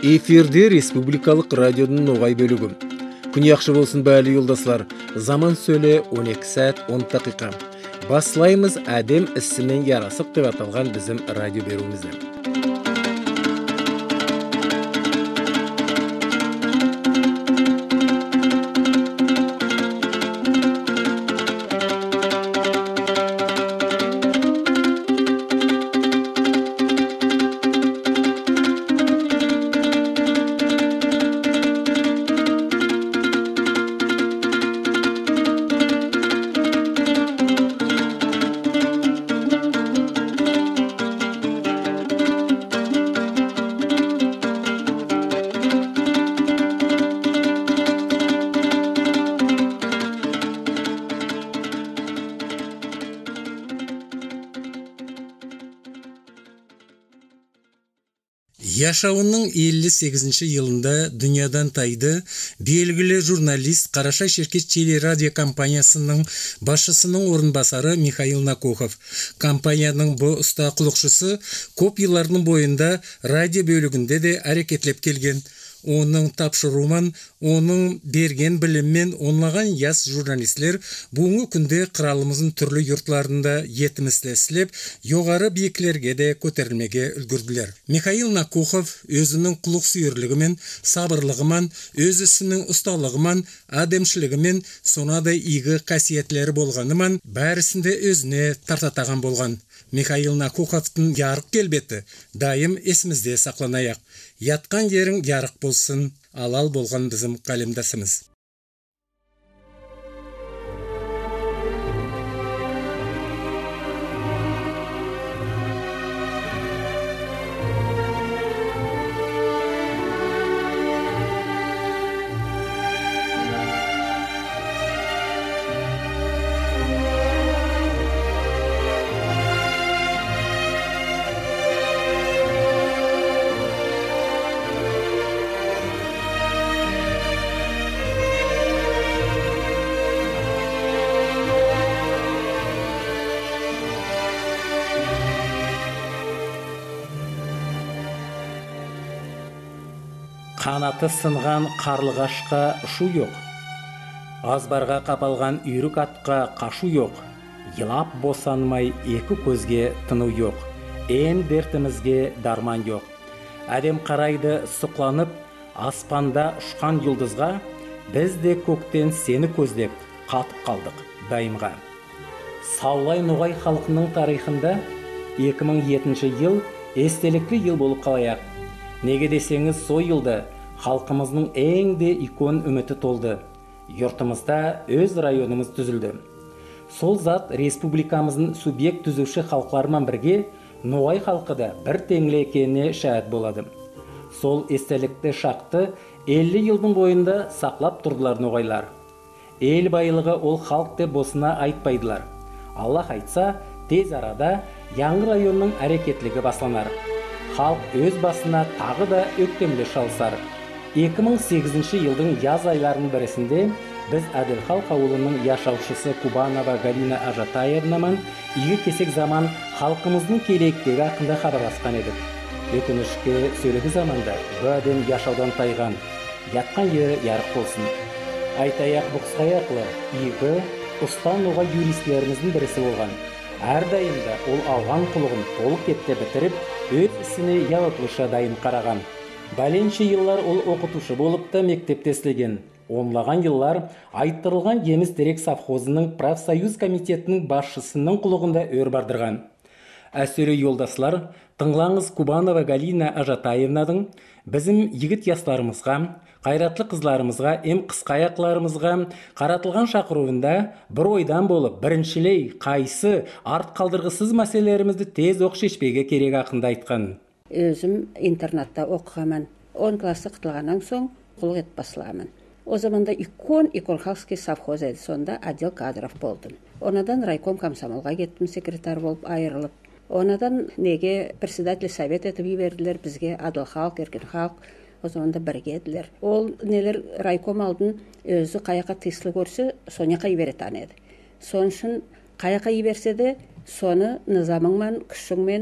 Эфирде республикалық радиодың ноғай бөлігі. Күн яқшы болсын бәлі yoldaşlar. Zaman söyle 12 saat 10 dakika. Баслаймыз әдем ісімен ярасып деп аталған bizim радио беруімізді. Yaşауының 58-ші жылында дүниядан тайды белгілі журналист Қараша Шеркес телерадио компаниясының басшысының орынбасары Михаил Накухов. Компанияның бұл ұста құлықшысы көп жылдардың бойында радио бөлігінде де әрекетлеп келген. Оның тапшыруымен, оның берген біліммен онлаған яс журналистлер бүгінгі күнде қыралымыздың түрлі йұртларында етімістесіліп, жоғары биіклерге де көтерілмеге үлгірділер. Михаил Накухов өзінің құлық сүйірлігімен, сабырлығымен, өз ісінің ұсталығымен, адемшілігімен, сонада игі қасиетлері болғанымен, бәрісінде өзіне тартатаған болған. Михаил Накуховтың ярық келбеті дайым есімізде сақланайық. Ятқан ерің ярық болсын, алал болған bizim қалемдасымыз. Қанаты сынған қарлығашқа ұшу жоқ. Азбарға қапалған үйрік атқа қашу жоқ. Елап босанмай екі көзге тыну жоқ. Ем дертімізге дарман жоқ. Әдем қарайды сұқланып, аспанда ұшқан жұлдызға, біз де көктен сені көздеп қатып қалдық дайымға. Саулай ноғай халқының тарихында 2007 жыл естелікті ел болып қалайық. Неге десеңіз, сол жылда халқымыздың ең де икон үміті толды. Йұртымызда өз районымыз түзілді. Сол зат республикамыздың субъект түзуші халқылармен бірге ноғай халқы да бір теңлі екеніне шәһәт болады. Сол естелікті шақты 50 жылдың бойында сақлап тұрдылар ноғайлар. Ел байлығы ол халық деп босына айтпайдылар. Аллах айтса, тез арада Яңғы районның әрекетлігі басланар. Халық өз басына тағы да өктемлі шалсар. 2008 жылдың яз айларының бірісінде біз Әділхалық ауылының яшаушысы Кубанова Галина Ажатаевнамен игі кесек заман халқымыздың келектегі ақында хабарласқан едік. Өкінішке сөйлегі заманда бұл әдем яшаудан тайған, ятқан ері ярық болсын. Айтаяқ бұқсқаяқлы игі ұстан оға юристлеріміздің бірісі болған. Әрдайымда ол алған құлығын толық кетті бітіріп, өз ісіне яуаплыша дайын қараған. Бәленші жыллар ол оқытушы болып та мектепте істеген. Онлаған жыллар айттырылған Еміс Терек совхозының профсоюз комитетінің басшысының құлығында өр бардырған. Әсірі yoldaşlar, тыңлаңыз Кубанова Галина Ажатаевнаның bizim егіт ясларымызға, қайратлы қызларымызға, қысқаяқларымызға қаратылған шақыруында бір ойдан болып, біріншілей, қайсы, арт қалдырғысыз мәселелерімізді тез оқ шешпеге керек ақында айтқан. Өзім интернатта оқығамын. 10 классы қытылғаннан соң құлық ет басыламын. О заманда икон халқский совхоз еді, сонда отдел кадров болдым. Онадан райком комсомолға кеттім, секретар болып айырылып. Онадан неге председатель совет етіп жіберділер бізге, Адылхалық, Еркінхалық, о заманда бірге еділер. Ол нелер райком алдын өзі қаяқа тыслы көрсе, соны қай беретан еді. Соншын қаяқа жіберсе де, соны нызамыңмен, күшіңмен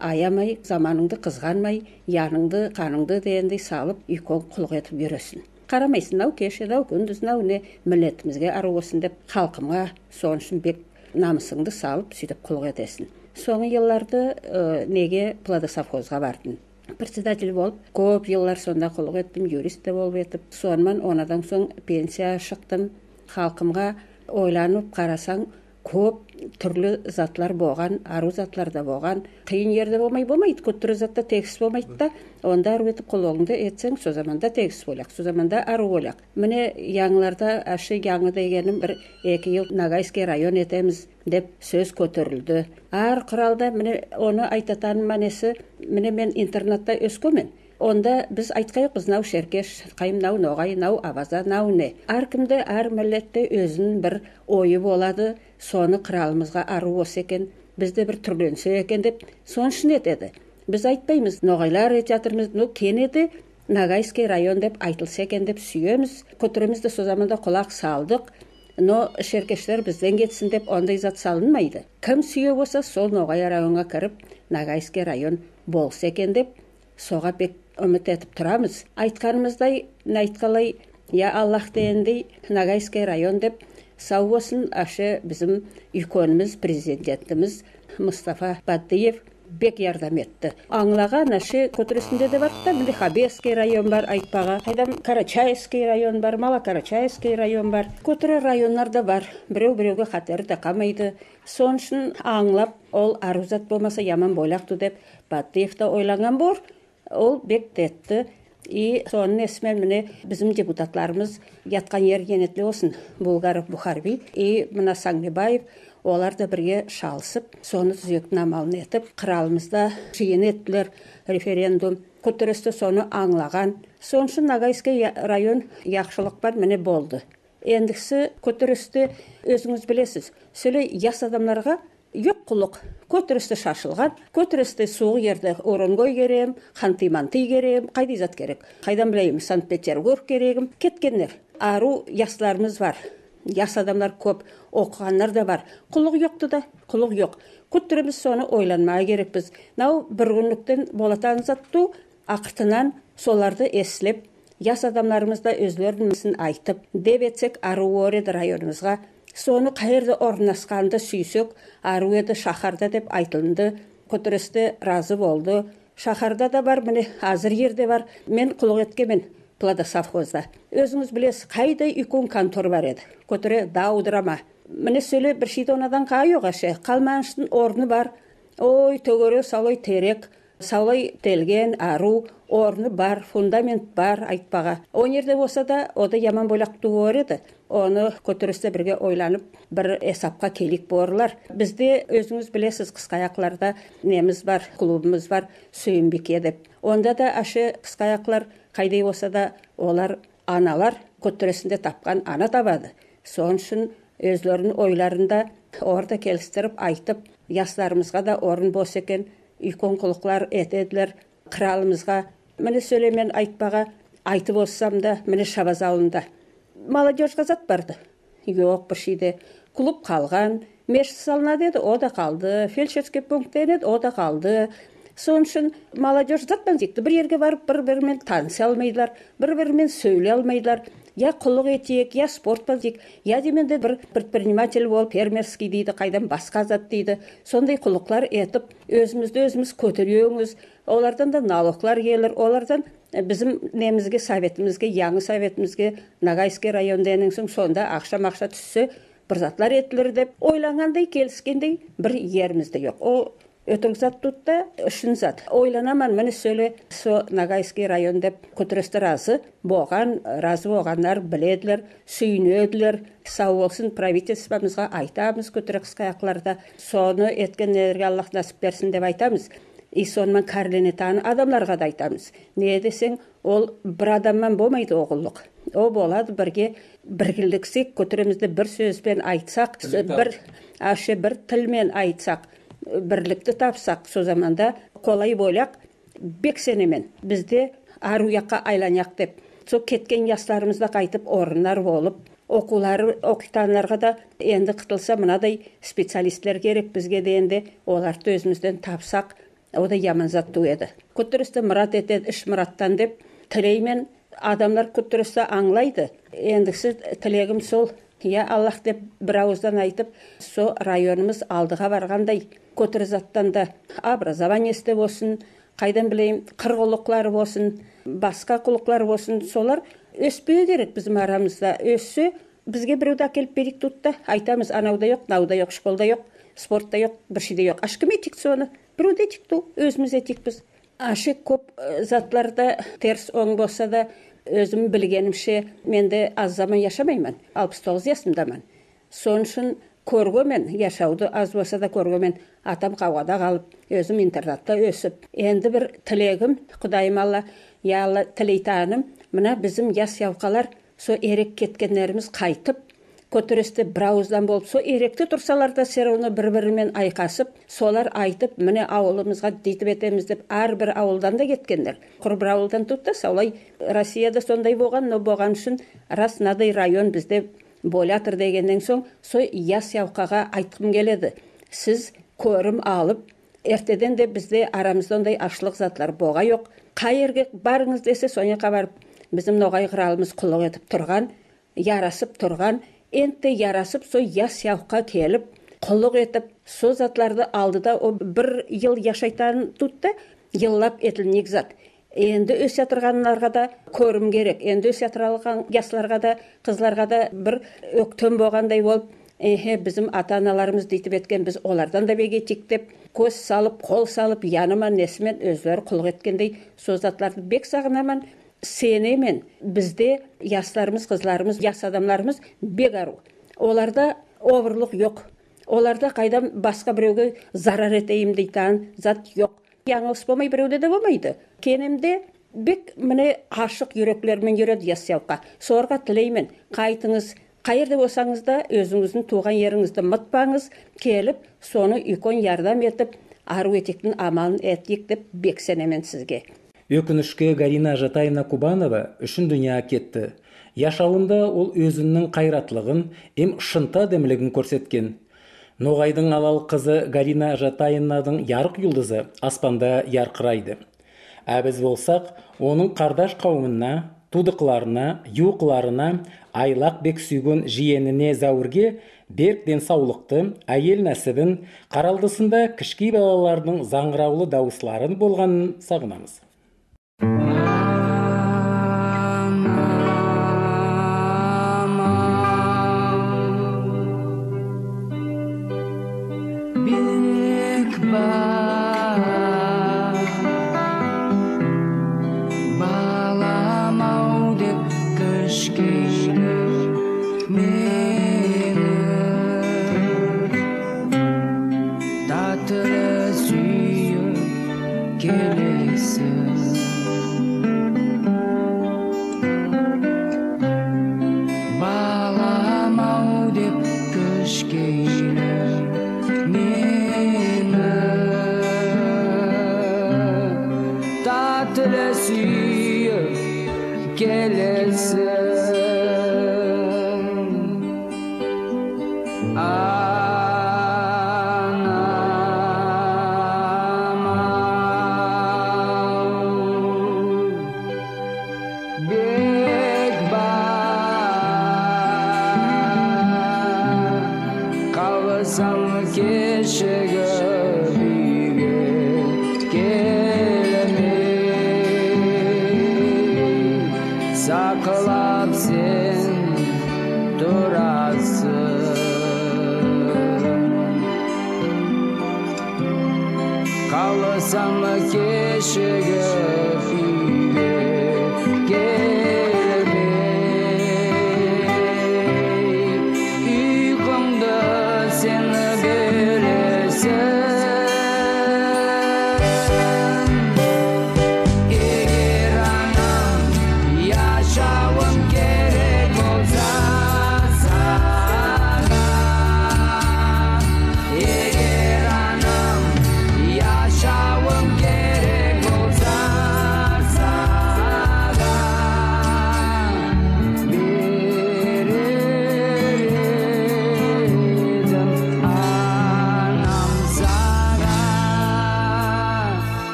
аямай, заманыңды қызғанмай, яныңды, қаныңды дегендей салып, үйкон құлық етіп жүресін. Қарамайсың, нау кеше, нау күндіз, нау не міллетімізге ару болсын деп, халқымға сон үшін бек намысыңды салып, сөйтіп құлық етесін. Соңғы елларды неге Плада совхозға бардым. Председатель болып, көп еллар сонда құлық еттім, юрист те болып етіп. Сонымен онадан соң пенсия шықтым. Халқымға ойланып қарасаң, көп түрлі затлар болған, ару затлар да болған. Қиын ерде болмайды, көттірі затта тегіс болмайды да, онда ару етіп құлығыңды етсең, со заманда тегіс болақ, со заманда ару болақ. Міне яңыларда ашы яңы дегенім бір 2 ел Ногайский район етеміз деп сөз көтерілді. Ар құралда міне оны айтатаным манесі, міне мен интернатта өскөмен. Онда біз айтқайық, біз нау шеркеш, қайым нау ноғай, нау абаза, нау не. Әркімді, әр міллетте өзінің бір ойы болады, соны қыралымызға ару осы екен, бізде бір түрленсе екен деп, сон шын етеді. Біз айтпаймыз, ноғайлар етятырмыз, ну кенеді, Ногайский район деп айтылса екен деп сүйеміз, көтіремізді со заманда құлақ салдық, но шеркештер бізден кетсін деп ондай зат салынмайды. Кім сүйе болса, сол ноғай районға кіріп, Ногайский район болса екен деп, соға бек үміт етіп тұрамыз. Айтқанымыздай, айтқалай, я Аллах дегендей, Ногайский район деп, сау болсын, ашы біздің үйкөніміз, президентіміз Мұстафа Баддиев бек ярдам етті. Аңлаған ашы көтірісінде де бар да, міне Хабесский район бар, айтпаға. Қайдам Карачайский район бар, Малокарачайский район бар. Көтірі районлар да бар. Біреу-біреуге қатері да қамайды. Сон үшін аңлап, ол арузат болмаса яман бойлақты деп Баддиев та ойланған бор. Ол бек детті. И соның есімен міне біздің депутатларымыз ятқан ер енетлі olsun. Булгаров Бухарби и мына Саңбебаев олар да бірге шалысып, соны түзектің амалын етіп, қыралымызда жиын еттілер, референдум, көтерісті соны аңлаған. Соншын Ногайский район яқшылық бар міне болды. Ендіксі көтерісті өзіңіз білесіз. Сөйле яс адамларға Yok құлық, көтірісті шашылған, көтірісті суғы ерді орынғой керем, хантиманты керем, қайды зат керек. Қайдан білейім, Санкт-Петербург керегім, кеткендер. Ару ясларымыз бар, яс адамлар көп, оқығанлар да бар. Құлық жоқты да, құлық жоқ. Көтіріміз соны ойланмай керек біз. Нау бір күндіктен болатан затту, ақыртынан соларды еслеп, яс адамларымызда өзлерімізін айтып, деп етсек ару ореді районымызға. Соны қайырды орнасқанды сүйсек, ару еді шахарда деп айтылынды, көтірісті разы болды. Шахарда да бар, міне азыр ерде бар. Мен құлық еткемен Плада совхозда. Өзіңіз білесіз, қайда үйкөн контор бар еді. Көтірі даудырама. Міне сөйле бір шейді онадан қайық ашы. Қалманшын орны бар. Ой, төгөрі салой терек. Саулай телген, ару, орны бар, фундамент бар, айтпаға. О жерде болса да, ода яман бойлақты ореді. Оны көтірісті бірге ойланып, бір есапқа келік борлар. Бізде өзіңіз білесіз қысқаяқларда неміз бар, клубымыз бар, Сүйінбеке деп. Онда да ашы қысқаяқлар қайдай болса да, олар аналар көтірісінде тапқан ана табады. Сон үшін өзлерінің ойларында орда келістіріп айтып, ясларымызға да орын бос екен. Үйкон құлықлар етеділер қыралымызға. Міне сөйлемен айтпаға айтып олсам да, міне Шабазалында. Молодежға зат барды. Жоқ бір шейде. Клуб қалған, мешіт салынады еді, о да қалды. Фельдшерский пункт еді, о да қалды. Сон үшін молодежь заттан зекті. Бір ерге барып, бір-бірімен таныса алмайдылар, бір-бірімен сөйле алмайдылар. Я құлық етек, я спорт базик, я деменде бір предприниматель бол, фермерский дейді, қайдан басқа зат дейді. Сондай құлықлар етіп, өзімізді өзіміз көтеруіңіз, олардан да налоглар келір, олардан bizim немізге советімізге, яңы советімізге Ногайский районденің соң сонда ақша-мақша түссе, бір затлар етілер деп ойланғандай, келіскендей бір ерімізде жоқ. О өтірік зат тұтта, үшін зат. Ойланаман, мені сөйле, со Ногайский район деп көтірісті разы болғанлар біледілер, сүйінеділер, сау болсын правительствомызға айтамыз көтірік қысқаяқларда. Соны еткенлерге Аллах насып берсін деп айтамыз. И сонымен кәрленетаны адамларға да айтамыз. Не десең, ол бір адаммен болмайды оғылық. О болады бірге біргіліксек, көтіремізді бір сөзбен айтсақ, бір тілмен айтсақ, бірлікті тапсақ, со заманда қолай бойлақ, бек сенемен бізде ару яққа айланияқ деп. Со кеткен ясларымызда қайтып орындар болып, оқулары оқитанларға да енді қытылса мынадай специалистлер керек бізге дейінде, оларды өзімізден тапсақ, о да яман заттуу еді. Көтерісті мұрат етеді, іш мұраттан деп тілеймен адамдар көтерісті аңлайды. Ендіксі тілегім сол, я Аллах деп бір ауыздан айтып, со районымыз алдыға барғандай көтерізаттан да образованиесте болсын, қайдан білейм, қырғылықлары болсын, басқа құлықлар болсын, солар өспеу керек біздің арамызда. Өссе, бізге біреуді әкеліп берік тұтты, айтамыз, анауда жоқ, науда жоқ, школда жоқ, спортта жоқ, бір шейде жоқ. Ашкім етік соны? Біреуді етік ту, өзіміз етік біз. Ашы көп затларда терс оң болса да, өзім білгенімше, менде аз заман яшамаймын, 69 жасымдамын. Соның үшін көргөмен, яшауды аз болса да көргөмен, атам қауғада қалып, өзім интернатта өсіп. Енді бір тілегім, Құдайым Алла, я Алла тілейтаным, мына біздің яс яуқалар, со ерек кеткендеріміз қайтып, көтерісті бір ауыздан болып, со еректі тұрсалар да серуны бір-бірімен айқасып, солар айтып, міне ауылымызға дейтіп етеміз деп, бір ауылдан да кеткендер. Құр бір ауылдан тұтты, солай Россияда сондай болған, но болған үшін рас надай район бізде болатыр дегеннен соң, со яс яуқаға айтқым келеді. Сіз көрім алып, ертеден де бізде арамызда ондай ашылық затлар боға жоқ. Қай ерге барыңыз десе, соңа қабарып, біздің ноғай қыралымыз құлық етіп тұрған, ярасып тұрған, енті ярасып, со яс яуқа келіп, құлық етіп, со затларды алдыда о бір ел яшайтанын тұтты, еллап етілнек зат. Енді өс ятырғанларға да көрім керек. Енді өс ятыралған ясларға да, қызларға да бір өктем болғандай болып, біздің ата-аналарымыз дейтіп еткен, біз олардан да беге тектеп, көз салып, қол салып, яныман несімен өздері құлық еткендей, со затларды бек сағынаман. Сенемен бізде ясларымыз, қызларымыз, яс адамларымыз бек ару. Оларда обырлық жоқ. Оларда қайдам басқа біреуге зарар етейім дейтан зат жоқ. Яңылыс болмай біреуде де болмайды. Кенемде бек міне ашық юреклермен жүреді яс яуқа. Сорға тілеймен, қайтыңыз, қайырды болсаңыз да өзіңіздің туған еріңізді мұтпаңыз, келіп, соны үйкон ярдам етіп, ару етектің амалын етейік деп бек сенемен сізге. Өкінішке Гарина Жатайна Кубанова үшін дүния кетті. Яшауында ол өзінің қайратлығын, шынта демілігін көрсеткен. Ноғайдың алал қызы Гарина Жатайнаның ярық юлдызы аспанда ярқырайды. Әбіз болсақ, оның қардаш қауымына, тудықларына, юқларына, айлақ бек сүйген жиеніне зәуірге берк денсаулықты, әйел нәсібін, қаралдысында кішкей балалардың заңғыраулы дауысларын болғанын сағынамыз.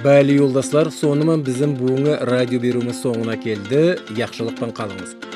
Бәлі yoldaşlar, сонымен bizim buğuna радио беруіміз соңына келді. Яқшылықпен қалыңыз.